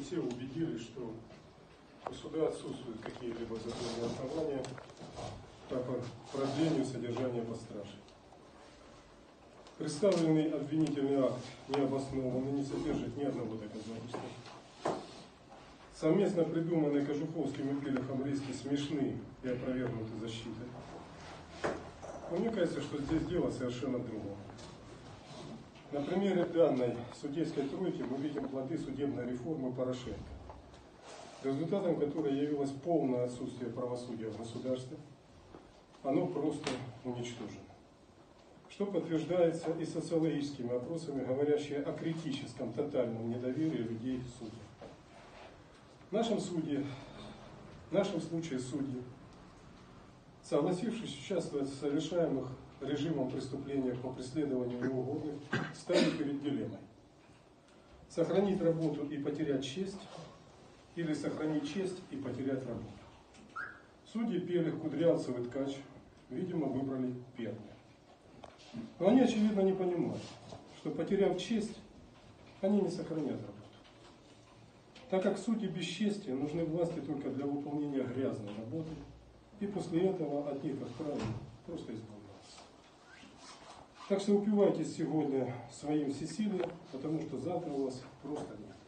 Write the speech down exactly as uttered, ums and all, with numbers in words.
все убедились, что у суда отсутствуют какие-либо законные основания по продлению содержания под стражей. Представленный обвинительный акт не обоснован и не содержит ни одного доказательства. Совместно придуманные Кожуховским и Пелехом риски смешны и опровергнуты защитой. Но мне кажется, что здесь дело совершенно другое. На примере данной судейской тройки мы видим плоды судебной реформы Порошенко, результатом которой явилось полное отсутствие правосудия в государстве. Оно просто уничтожено. Что подтверждается и социологическими опросами, говорящими о критическом, тотальном недоверии людей к суду. В нашем суде, в нашем случае судьи, согласившись участвовать в совершаемых режимом преступлениях по преследованию неугодных, стали перед дилеммой: сохранить работу и потерять честь, или сохранить честь и потерять работу. Судьи Пелех, Кудрявцев и Ткач, видимо, выбрали первое. Но они, очевидно, не понимают, что, потеряв честь, они не сохранят работу. Так как судьи бесчестия нужны власти только для выполнения грязной работы, и после этого от них, как правило, просто избавляются. Так что упивайтесь сегодня своим всесилием, потому что завтра у вас просто нет.